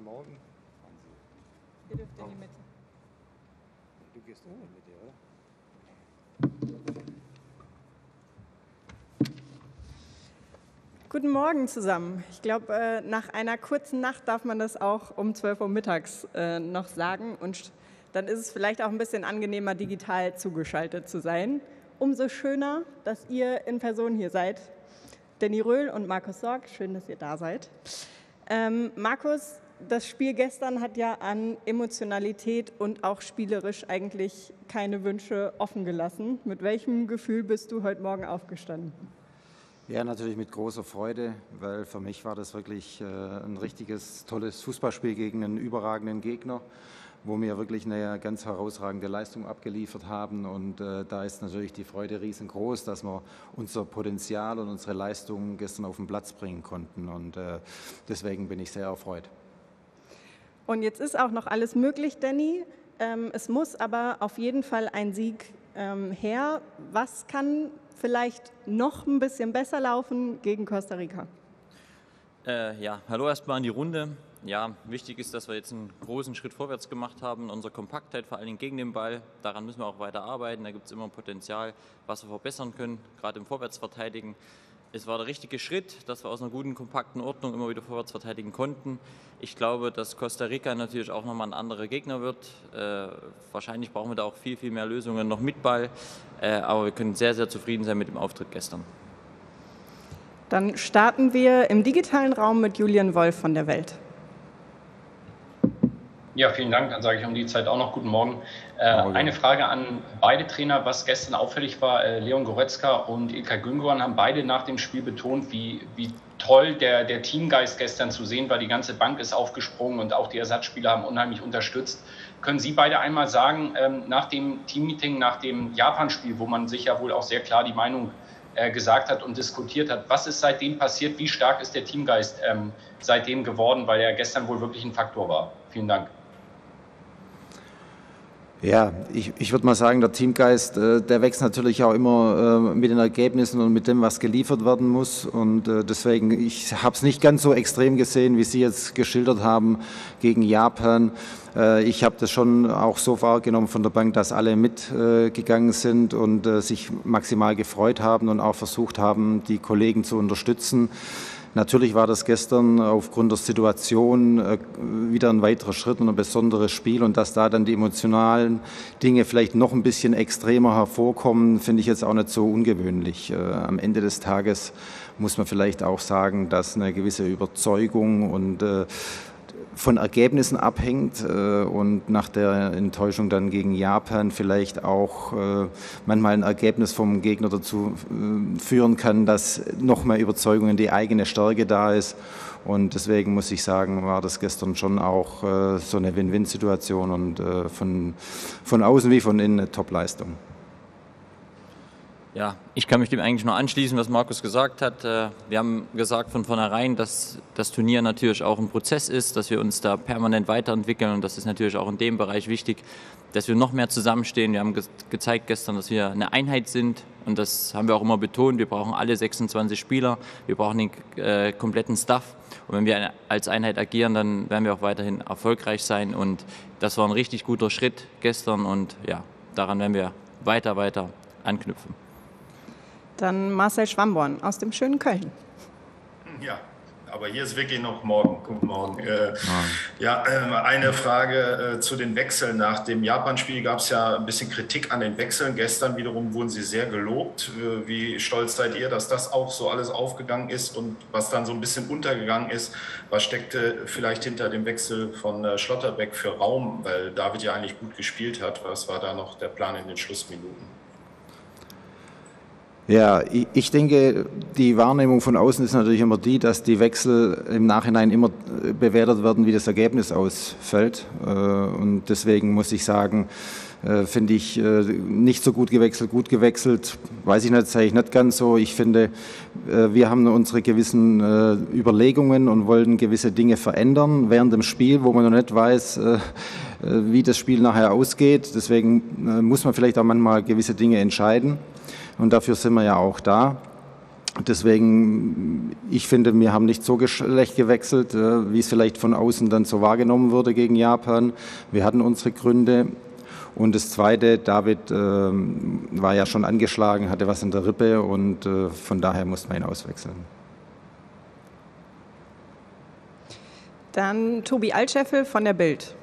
Guten Morgen. Ihr dürft in die Mitte. Du gehst in die Mitte, oder? Guten Morgen zusammen. Ich glaube, nach einer kurzen Nacht darf man das auch um 12 Uhr mittags noch sagen. Und dann ist es vielleicht auch ein bisschen angenehmer, digital zugeschaltet zu sein. Umso schöner, dass ihr in Person hier seid. Danny Röhl und Markus Sorg, schön, dass ihr da seid. Markus, das Spiel gestern hat ja an Emotionalität und auch spielerisch eigentlich keine Wünsche offen gelassen. Mit welchem Gefühl bist du heute Morgen aufgestanden? Ja, natürlich mit großer Freude, weil für mich war das wirklich ein richtiges, tolles Fußballspiel gegen einen überragenden Gegner, wo wir wirklich eine ganz herausragende Leistung abgeliefert haben. Und da ist natürlich die Freude riesengroß, dass wir unser Potenzial und unsere Leistung gestern auf den Platz bringen konnten. Und deswegen bin ich sehr erfreut. Und jetzt ist auch noch alles möglich, Danny. Es muss aber auf jeden Fall ein Sieg her. Was kann vielleicht noch ein bisschen besser laufen gegen Costa Rica? Ja, hallo erstmal an die Runde. Ja, wichtig ist, dass wir jetzt einen großen Schritt vorwärts gemacht haben. Unsere Kompaktheit, vor allen Dingen gegen den Ball, daran müssen wir auch weiter arbeiten. Da gibt es immer Potenzial, was wir verbessern können, gerade im Vorwärtsverteidigen. Es war der richtige Schritt, dass wir aus einer guten, kompakten Ordnung immer wieder vorwärts verteidigen konnten. Ich glaube, dass Costa Rica natürlich auch nochmal ein anderer Gegner wird. Wahrscheinlich brauchen wir da auch viel, viel mehr Lösungen noch mit Ball. Aber wir können sehr, sehr zufrieden sein mit dem Auftritt gestern. Dann starten wir im digitalen Raum mit Julian Wolf von der Welt. Ja, vielen Dank. Dann sage ich um die Zeit auch noch guten Morgen. Eine Frage an beide Trainer, was gestern auffällig war. Leon Goretzka und Ilkay Gündoğan haben beide nach dem Spiel betont, wie toll der Teamgeist gestern zu sehen war. Die ganze Bank ist aufgesprungen und auch die Ersatzspieler haben unheimlich unterstützt. Können Sie beide einmal sagen, nach dem Teammeeting, nach dem Japan-Spiel, wo man sich ja wohl auch sehr klar die Meinung gesagt hat und diskutiert hat, was ist seitdem passiert? Wie stark ist der Teamgeist seitdem geworden, weil er gestern wohl wirklich ein Faktor war? Vielen Dank. Ja, ich würde mal sagen, der Teamgeist, der wächst natürlich auch immer mit den Ergebnissen und mit dem, was geliefert werden muss. Und deswegen, ich habe es nicht ganz so extrem gesehen, wie Sie jetzt geschildert haben gegen Japan. Ich habe das schon auch so wahrgenommen von der Bank, dass alle mitgegangen sind und sich maximal gefreut haben und auch versucht haben, die Kollegen zu unterstützen. Natürlich war das gestern aufgrund der Situation wieder ein weiterer Schritt und ein besonderes Spiel, und dass da dann die emotionalen Dinge vielleicht noch ein bisschen extremer hervorkommen, finde ich jetzt auch nicht so ungewöhnlich. Am Ende des Tages muss man vielleicht auch sagen, dass eine gewisse Überzeugung und von Ergebnissen abhängt und nach der Enttäuschung dann gegen Japan vielleicht auch manchmal ein Ergebnis vom Gegner dazu führen kann, dass noch mehr Überzeugung in die eigene Stärke da ist. Und deswegen muss ich sagen, war das gestern schon auch so eine Win-Win-Situation und von außen wie von innen eine Top-Leistung. Ja, ich kann mich dem eigentlich nur anschließen, was Markus gesagt hat. Wir haben gesagt von vornherein, dass das Turnier natürlich auch ein Prozess ist, dass wir uns da permanent weiterentwickeln, und das ist natürlich auch in dem Bereich wichtig, dass wir noch mehr zusammenstehen. Wir haben gezeigt gestern, dass wir eine Einheit sind, und das haben wir auch immer betont. Wir brauchen alle 26 Spieler, wir brauchen den kompletten Staff, und wenn wir als Einheit agieren, dann werden wir auch weiterhin erfolgreich sein, und das war ein richtig guter Schritt gestern, und ja, daran werden wir weiter anknüpfen. Dann Marcel Schwamborn aus dem schönen Köln. Ja, aber hier ist wirklich noch morgen. Guten Morgen. Eine Frage zu den Wechseln. Nach dem Japan-Spiel gab es ja ein bisschen Kritik an den Wechseln. Gestern wiederum wurden sie sehr gelobt. Wie stolz seid ihr, dass das auch so alles aufgegangen ist, und was dann so ein bisschen untergegangen ist? Was steckte vielleicht hinter dem Wechsel von Schlotterbeck für Raum, weil David ja eigentlich gut gespielt hat? Was war da noch der Plan in den Schlussminuten? Ja, ich denke, die Wahrnehmung von außen ist natürlich immer die, dass die Wechsel im Nachhinein immer bewertet werden, wie das Ergebnis ausfällt. Und deswegen muss ich sagen, finde ich nicht so gut gewechselt, weiß ich nicht, sage ich nicht ganz so. Ich finde, wir haben unsere gewissen Überlegungen und wollen gewisse Dinge verändern während dem Spiel, wo man noch nicht weiß, wie das Spiel nachher ausgeht. Deswegen muss man vielleicht auch manchmal gewisse Dinge entscheiden. Und dafür sind wir ja auch da. Deswegen, ich finde, wir haben nicht so schlecht gewechselt, wie es vielleicht von außen dann so wahrgenommen wurde gegen Japan. Wir hatten unsere Gründe. Und das Zweite, David war ja schon angeschlagen, hatte was in der Rippe und von daher musste man ihn auswechseln. Dann Tobi Altscheffel von der Bild.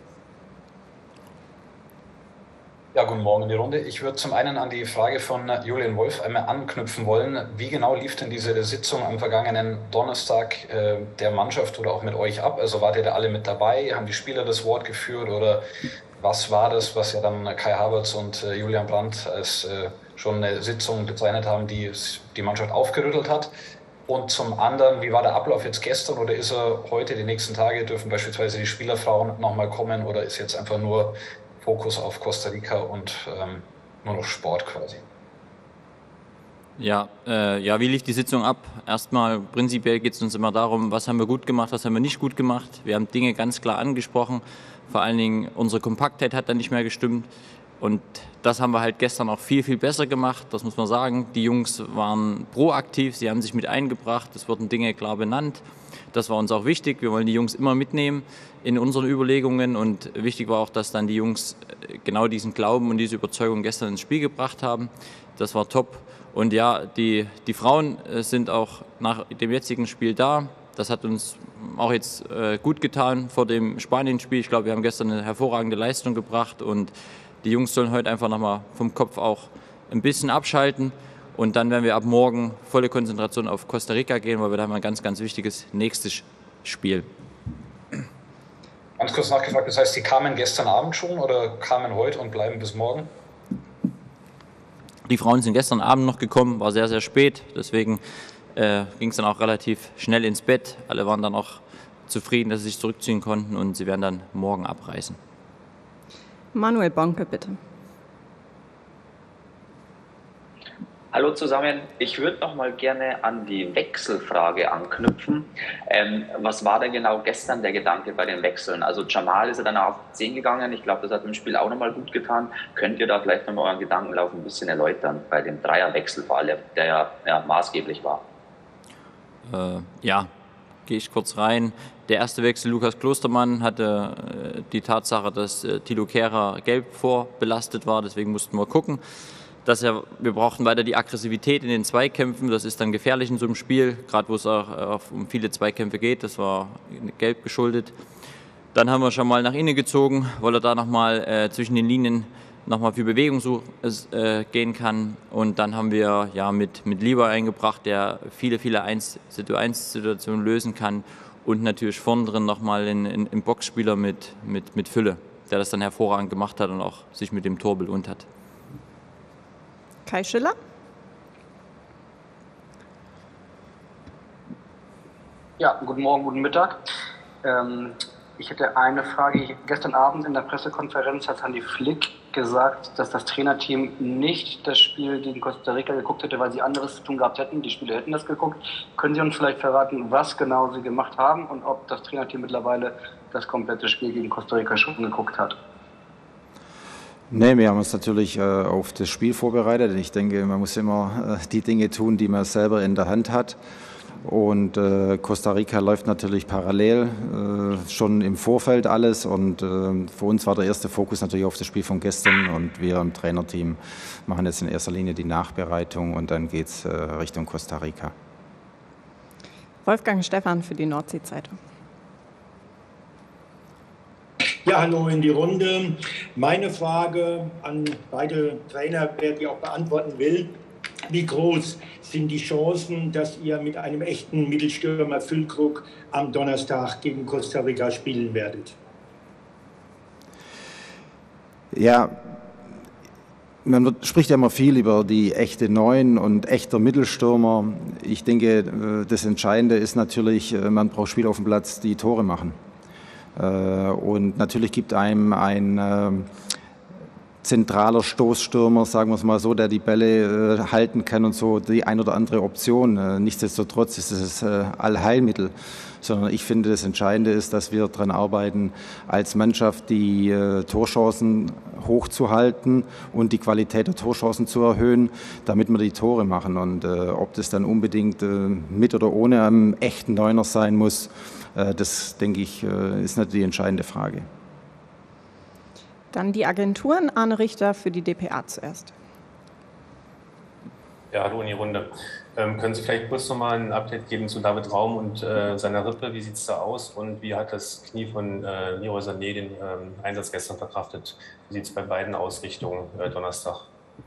Ja, guten Morgen in die Runde. Ich würde zum einen an die Frage von Julian Wolf einmal anknüpfen wollen. Wie genau lief denn diese Sitzung am vergangenen Donnerstag der Mannschaft oder auch mit euch ab? Also wart ihr da alle mit dabei? Haben die Spieler das Wort geführt oder was war das, was ja dann Kai Havertz und Julian Brandt als schon eine Sitzung bezeichnet haben, die die Mannschaft aufgerüttelt hat? Und zum anderen, wie war der Ablauf jetzt gestern oder ist er heute, die nächsten Tage, dürfen beispielsweise die Spielerfrauen nochmal kommen oder ist jetzt einfach nur Fokus auf Costa Rica und nur noch Sport quasi? Ja, wie lief die Sitzung ab? Erstmal prinzipiell geht es uns immer darum, was haben wir gut gemacht, was haben wir nicht gut gemacht. Wir haben Dinge ganz klar angesprochen. Vor allen Dingen unsere Kompaktheit hat dann nicht mehr gestimmt. Und das haben wir halt gestern auch viel, viel besser gemacht. Das muss man sagen. Die Jungs waren proaktiv, sie haben sich mit eingebracht. Es wurden Dinge klar benannt. Das war uns auch wichtig. Wir wollen die Jungs immer mitnehmen in unseren Überlegungen. Und wichtig war auch, dass dann die Jungs genau diesen Glauben und diese Überzeugung gestern ins Spiel gebracht haben. Das war top. Und ja, die Frauen sind auch nach dem jetzigen Spiel da. Das hat uns auch jetzt gut getan vor dem Spanien-Spiel. Ich glaube, wir haben gestern eine hervorragende Leistung gebracht und die Jungs sollen heute einfach nochmal vom Kopf auch ein bisschen abschalten. Und dann werden wir ab morgen volle Konzentration auf Costa Rica gehen, weil wir da haben ein ganz, ganz wichtiges nächstes Spiel. Ganz kurz nachgefragt, das heißt, Sie kamen gestern Abend schon oder kamen heute und bleiben bis morgen? Die Frauen sind gestern Abend noch gekommen, war sehr, sehr spät. Deswegen ging es dann auch relativ schnell ins Bett. Alle waren dann auch zufrieden, dass sie sich zurückziehen konnten und sie werden dann morgen abreisen. Manuel Bonke, bitte. Hallo zusammen, ich würde noch mal gerne an die Wechselfrage anknüpfen. Was war denn genau gestern der Gedanke bei den Wechseln? Also Jamal ist ja dann auf 10 gegangen, ich glaube, das hat im Spiel auch noch mal gut getan. Könnt ihr da vielleicht noch mal euren Gedankenlauf ein bisschen erläutern, bei dem Dreierwechsel vor allem, der ja maßgeblich war? Ja, gehe ich kurz rein. Der erste Wechsel, Lukas Klostermann, hatte die Tatsache, dass Thilo Kehrer gelb vorbelastet war, deswegen mussten wir gucken. Wir brauchten weiter die Aggressivität in den Zweikämpfen, das ist dann gefährlich in so einem Spiel, gerade wo es auch um viele Zweikämpfe geht, das war gelb geschuldet. Dann haben wir schon mal nach innen gezogen, weil er da nochmal zwischen den Linien nochmal für Bewegung gehen kann. Und dann haben wir ja mit Lieber eingebracht, der viele 1-zu-1-Situationen lösen kann. Und natürlich vorn drin nochmal einen Boxspieler mit Fülle, der das dann hervorragend gemacht hat und auch sich mit dem Tor belohnt hat. Kai Schiller? Ja, guten Morgen, guten Mittag. Ich hätte eine Frage. Gestern Abend in der Pressekonferenz hat Hansi Flick gesagt, dass das Trainerteam nicht das Spiel gegen Costa Rica geguckt hätte, weil sie anderes zu tun gehabt hätten. Die Spieler hätten das geguckt. Können Sie uns vielleicht verraten, was genau Sie gemacht haben und ob das Trainerteam mittlerweile das komplette Spiel gegen Costa Rica schon geguckt hat? Nee, wir haben uns natürlich auf das Spiel vorbereitet. Ich denke, man muss immer die Dinge tun, die man selber in der Hand hat. Und Costa Rica läuft natürlich parallel, schon im Vorfeld alles. Und für uns war der erste Fokus natürlich auf das Spiel von gestern. Und wir im Trainerteam machen jetzt in erster Linie die Nachbereitung und dann geht es Richtung Costa Rica. Wolfgang Stephan für die Nordsee-Zeitung. Ja, hallo in die Runde. Meine Frage an beide Trainer, wer die auch beantworten will. Wie groß sind die Chancen, dass ihr mit einem echten Mittelstürmer Füllkrug am Donnerstag gegen Costa Rica spielen werdet? Ja, man spricht ja immer viel über die echte Neun und echter Mittelstürmer. Ich denke, das Entscheidende ist natürlich, man braucht Spieler auf dem Platz, die Tore machen. Und natürlich gibt einem ein zentraler Stoßstürmer, sagen wir es mal so, der die Bälle halten kann und so, die ein oder andere Option. Nichtsdestotrotz ist es Allheilmittel, sondern ich finde, das Entscheidende ist, dass wir daran arbeiten, als Mannschaft die Torchancen hochzuhalten und die Qualität der Torchancen zu erhöhen, damit wir die Tore machen. Und ob das dann unbedingt mit oder ohne einem echten Neuner sein muss, das, denke ich, ist nicht die entscheidende Frage. Dann die Agenturen. Arne Richter für die dpa zuerst. Ja, hallo in die Runde. Können Sie vielleicht kurz nochmal ein Update geben zu David Raum und seiner Rippe? Wie sieht es da aus und wie hat das Knie von Leroy Sané den Einsatz gestern verkraftet? Wie sieht es bei beiden aus Richtung Donnerstag?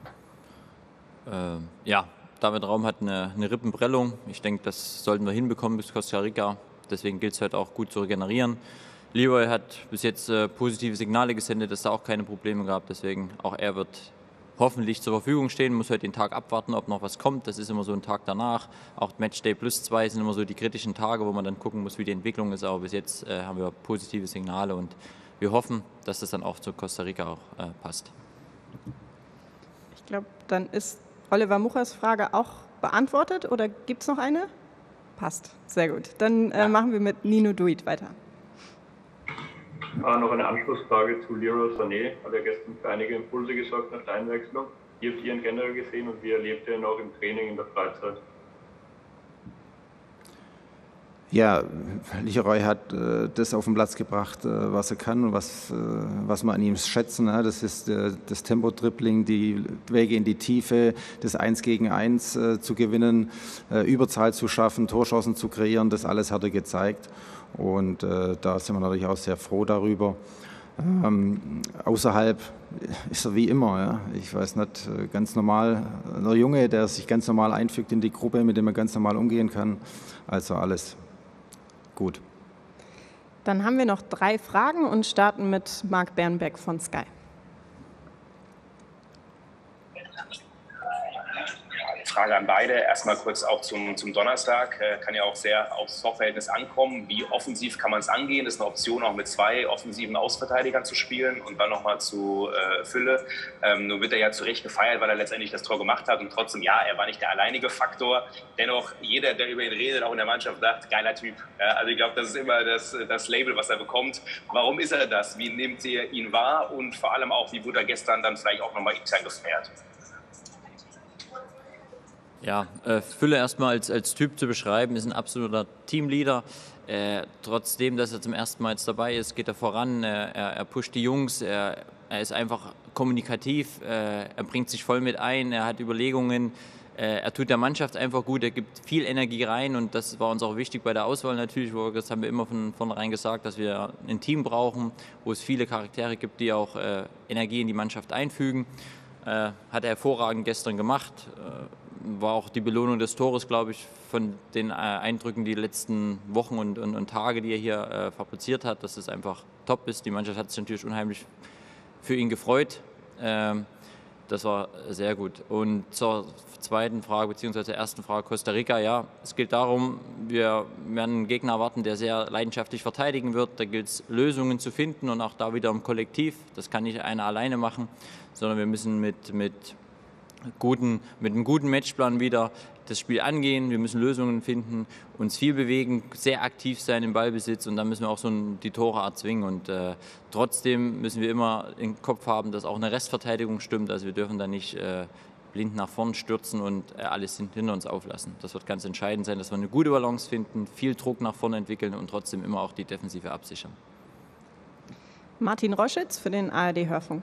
Ja, David Raum hat eine Rippenprellung. Ich denke, das sollten wir hinbekommen bis Costa Rica. Deswegen gilt es heute auch gut zu regenerieren. Leroy hat bis jetzt positive Signale gesendet, dass da auch keine Probleme gab. Deswegen auch er wird hoffentlich zur Verfügung stehen, muss heute den Tag abwarten, ob noch was kommt. Das ist immer so ein Tag danach. Auch Matchday +2 sind immer so die kritischen Tage, wo man dann gucken muss, wie die Entwicklung ist. Aber bis jetzt haben wir positive Signale und wir hoffen, dass das dann auch zu Costa Rica auch passt. Ich glaube, dann ist Oliver Muchers Frage auch beantwortet oder gibt es noch eine? Passt, sehr gut. Dann machen wir mit Nino Duit weiter. Noch eine Anschlussfrage zu Leroy Sané. Hat er gestern für einige Impulse gesorgt nach der Einwechslung. Wie habt ihr ihn generell gesehen und wie erlebt ihr ihn auch im Training in der Freizeit? Ja, Leroy hat das auf den Platz gebracht, was er kann und was wir an ihm schätzen. Das ist das Tempo-Dribbling, die Wege in die Tiefe, das 1 gegen 1 zu gewinnen, Überzahl zu schaffen, Torchancen zu kreieren. Das alles hat er gezeigt. Und da sind wir natürlich auch sehr froh darüber. Außerhalb ist er wie immer, ja. Ich weiß nicht, ganz normal, ein Junge, der sich ganz normal einfügt in die Gruppe, mit dem er ganz normal umgehen kann. Also alles gut. Dann haben wir noch 3 Fragen und starten mit Marc Bernbeck von Sky. Frage an beide. Erstmal kurz auch zum Donnerstag. Kann ja auch sehr aufs Torverhältnis ankommen. Wie offensiv kann man es angehen? Das ist eine Option, auch mit 2 offensiven Außenverteidigern zu spielen. Und dann nochmal zu Fülle. Nun wird er ja zu Recht gefeiert, weil er letztendlich das Tor gemacht hat. Und trotzdem, ja, er war nicht der alleinige Faktor. Dennoch, jeder, der über ihn redet, auch in der Mannschaft, sagt, geiler Typ. Also ich glaube, das ist immer das Label, was er bekommt. Warum ist er das? Wie nehmt ihr ihn wahr? Und vor allem auch, wie wurde er gestern dann vielleicht auch nochmal intern gefeiert? Ja, Fülle erstmal als Typ zu beschreiben, ist ein absoluter Teamleader. Trotzdem, dass er zum ersten Mal jetzt dabei ist, geht er voran, er pusht die Jungs, er ist einfach kommunikativ, er bringt sich voll mit ein, er hat Überlegungen, er tut der Mannschaft einfach gut, er gibt viel Energie rein und das war uns auch wichtig bei der Auswahl natürlich, das haben wir immer von vornherein gesagt, dass wir ein Team brauchen, wo es viele Charaktere gibt, die auch Energie in die Mannschaft einfügen. Hat er hervorragend gestern gemacht. War auch die Belohnung des Tores, glaube ich, von den Eindrücken die letzten Wochen und Tage, die er hier fabriziert hat, dass es einfach top ist. Die Mannschaft hat sich natürlich unheimlich für ihn gefreut. Das war sehr gut. Und zur zweiten Frage, beziehungsweise zur ersten Frage, Costa Rica, ja, es geht darum, wir werden einen Gegner erwarten, der sehr leidenschaftlich verteidigen wird. Da gilt es, Lösungen zu finden und auch da wieder im Kollektiv. Das kann nicht einer alleine machen, sondern wir müssen mit einem guten Matchplan wieder das Spiel angehen. Wir müssen Lösungen finden, uns viel bewegen, sehr aktiv sein im Ballbesitz und dann müssen wir auch so die Tore erzwingen. Und trotzdem müssen wir immer im Kopf haben, dass auch eine Restverteidigung stimmt. Also wir dürfen da nicht blind nach vorn stürzen und alles hinter uns auflassen. Das wird ganz entscheidend sein, dass wir eine gute Balance finden, viel Druck nach vorne entwickeln und trotzdem immer auch die Defensive absichern. Martin Roschitz für den ARD-Hörfunk.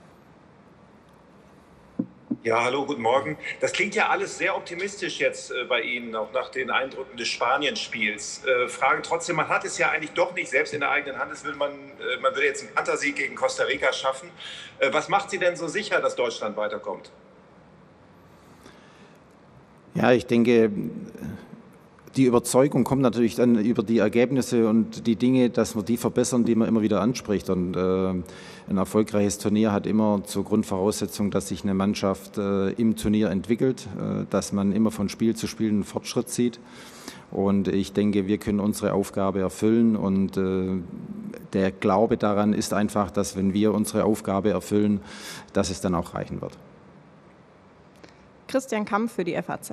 Ja, hallo, guten Morgen. Das klingt ja alles sehr optimistisch jetzt bei Ihnen, auch nach den Eindrücken des Spanien-Spiels. Frage trotzdem, man hat es ja eigentlich doch nicht selbst in der eigenen Hand. Man würde jetzt einen Kantersieg gegen Costa Rica schaffen. Was macht Sie denn so sicher, dass Deutschland weiterkommt? Ja, ich denke, die Überzeugung kommt natürlich dann über die Ergebnisse und die Dinge, dass wir die verbessern, die man immer wieder anspricht. Und ein erfolgreiches Turnier hat immer zur Grundvoraussetzung, dass sich eine Mannschaft im Turnier entwickelt, dass man immer von Spiel zu Spiel einen Fortschritt sieht. Und ich denke, wir können unsere Aufgabe erfüllen und der Glaube daran ist einfach, dass wenn wir unsere Aufgabe erfüllen, dass es dann auch reichen wird. Christian Kamm für die FAZ.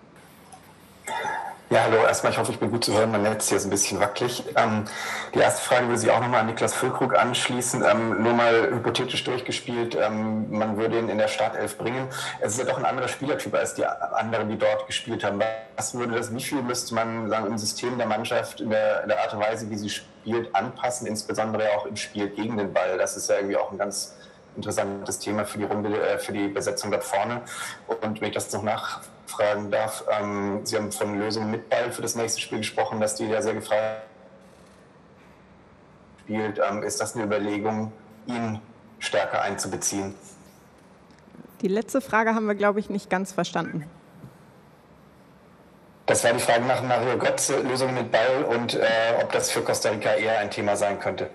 Ja, hallo. Erstmal, ich hoffe, ich bin gut zu hören. Mein Netz hier ist ein bisschen wackelig. Die erste Frage würde sich auch nochmal an Niklas Füllkrug anschließen. Nur mal hypothetisch durchgespielt, man würde ihn in der Startelf bringen. Es ist ja doch ein anderer Spielertyp als die anderen, die dort gespielt haben. Wie viel müsste man sagen, im System der Mannschaft, in der Art und Weise, wie sie spielt, anpassen, insbesondere auch im Spiel gegen den Ball? Das ist ja irgendwie auch ein ganz interessantes Thema für die Runde, für die Besetzung dort vorne. Und wenn ich das noch nachfragen darf, Sie haben von Lösungen mit Ball für das nächste Spiel gesprochen, dass die ja sehr gefragt spielt. Ist das eine Überlegung, ihn stärker einzubeziehen? Die letzte Frage haben wir, glaube ich, nicht ganz verstanden. Das war die Frage nach Mario Götze, Lösungen mit Ball und ob das für Costa Rica eher ein Thema sein könnte.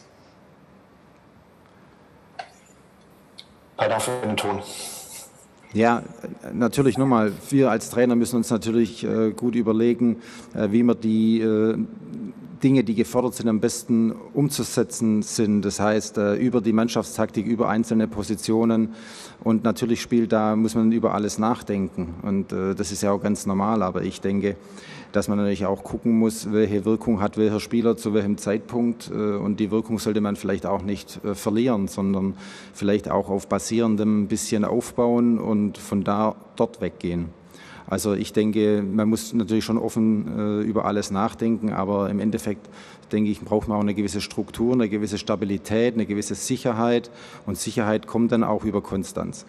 Pardon für den Ton. Ja, natürlich nochmal, wir als Trainer müssen uns natürlich gut überlegen, wie wir die Dinge, die gefordert sind, am besten umzusetzen sind. Das heißt, über die Mannschaftstaktik, über einzelne Positionen und natürlich muss man über alles nachdenken und das ist ja auch ganz normal, aber ich denke, dass man natürlich auch gucken muss, welche Wirkung hat welcher Spieler zu welchem Zeitpunkt und die Wirkung sollte man vielleicht auch nicht verlieren, sondern vielleicht auch auf basierendem ein bisschen aufbauen und von dort weggehen. Also ich denke, man muss natürlich schon offen über alles nachdenken, aber im Endeffekt, denke ich, braucht man auch eine gewisse Struktur, eine gewisse Stabilität, eine gewisse Sicherheit und Sicherheit kommt dann auch über Konstanz.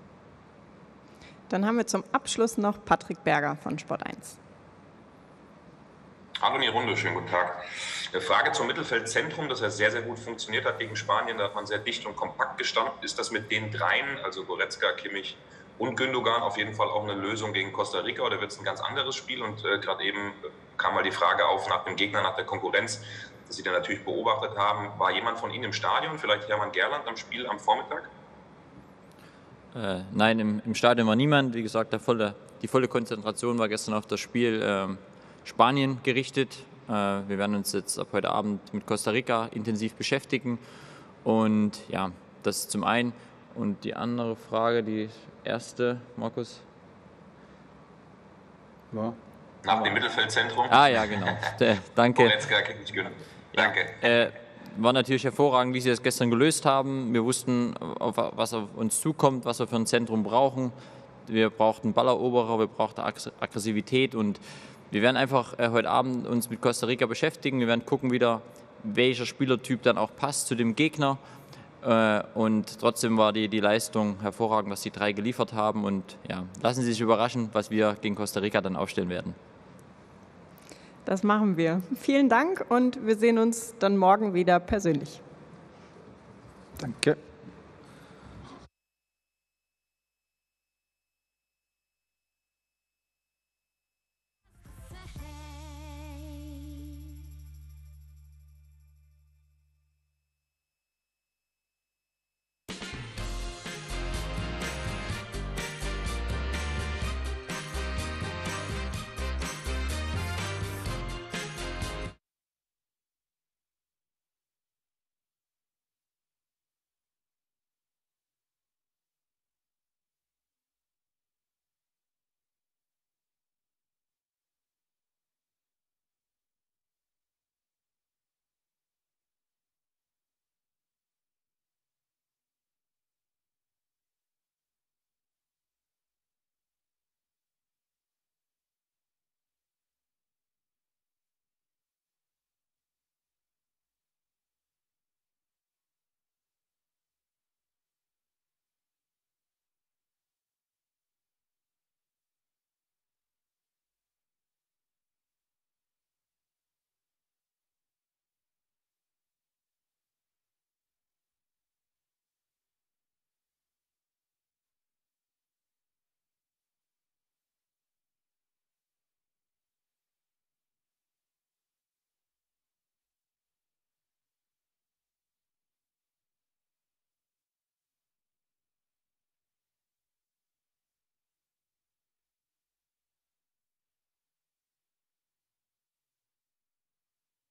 Dann haben wir zum Abschluss noch Patrick Berger von Sport 1. Hallo in die Runde, schönen guten Tag. Eine Frage zum Mittelfeldzentrum, das ja sehr, sehr gut funktioniert hat gegen Spanien, da hat man sehr dicht und kompakt gestanden. Ist das mit den dreien, also Goretzka, Kimmich und Gündogan, auf jeden Fall auch eine Lösung gegen Costa Rica oder wird es ein ganz anderes Spiel? Und gerade eben kam mal die Frage auf nach dem Gegner, nach der Konkurrenz, die Sie dann natürlich beobachtet haben. War jemand von Ihnen im Stadion, vielleicht Hermann Gerland am Spiel am Vormittag? Nein, im Stadion war niemand. Wie gesagt, die volle Konzentration war gestern auf das Spiel Spanien gerichtet. Wir werden uns jetzt ab heute Abend mit Costa Rica intensiv beschäftigen. Und ja, das zum einen. Und die andere Frage, die erste, Markus? Ja. Nach dem Mittelfeldzentrum? Ah ja, genau. Danke. Goretzka, Kimmich, Gündogan. Danke. War natürlich hervorragend, wie Sie das gestern gelöst haben. Wir wussten, was auf uns zukommt, was wir für ein Zentrum brauchen. Wir brauchten Balleroberer, wir brauchten Aggressivität und wir werden einfach heute Abend uns mit Costa Rica beschäftigen. Wir werden gucken wieder, welcher Spielertyp dann auch passt zu dem Gegner. Und trotzdem war die Leistung hervorragend, was die drei geliefert haben. Und ja, lassen Sie sich überraschen, was wir gegen Costa Rica dann aufstellen werden. Das machen wir. Vielen Dank und wir sehen uns dann morgen wieder persönlich. Danke.